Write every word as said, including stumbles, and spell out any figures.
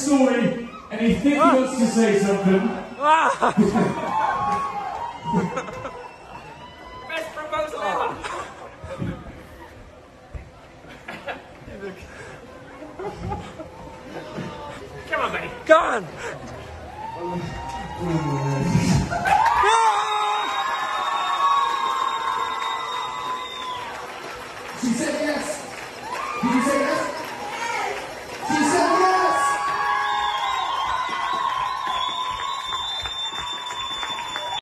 story and he thinks he wants to say something. Best proposal ever! Come on, buddy. Go on.